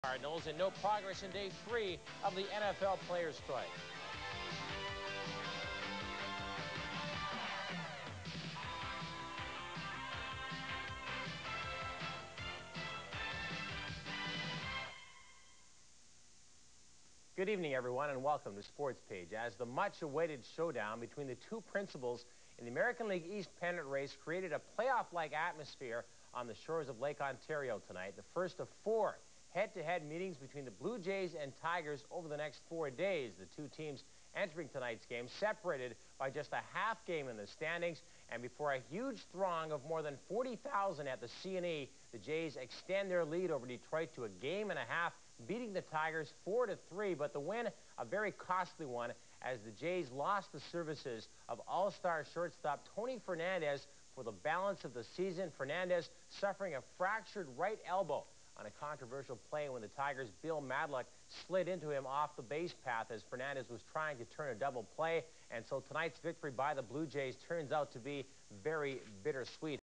Cardinals and no progress in day 3 of the NFL players' strike. Good evening, everyone, and welcome to Sports Page. As the much-awaited showdown between the two principals in the American League East pennant race created a playoff-like atmosphere on the shores of Lake Ontario tonight, the first of 4 head-to-head meetings between the Blue Jays and Tigers over the next 4 days. The two teams entering tonight's game separated by just a half game in the standings, and before a huge throng of more than 40,000 at the C&E, the Jays extend their lead over Detroit to a game and a half, beating the Tigers 4-3, but the win a very costly one as the Jays lost the services of all-star shortstop Tony Fernandez for the balance of the season. Fernandez suffering a fractured right elbow on a controversial play when the Tigers' Bill Madlock slid into him off the base path as Fernandez was trying to turn a double play. And so tonight's victory by the Blue Jays turns out to be very bittersweet.